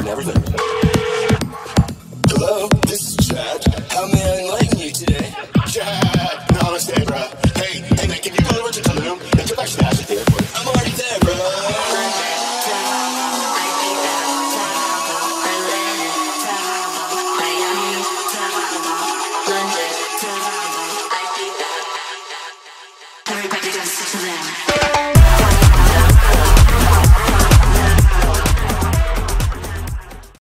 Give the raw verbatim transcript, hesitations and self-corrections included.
and everything. Hello, this is Chad. How may I enlighten you today? Chad, namaste, bro. Hey, hey, man, can you go over to Tulum and get back to the house at the airport? I'm already there, bro. Everybody dance to them.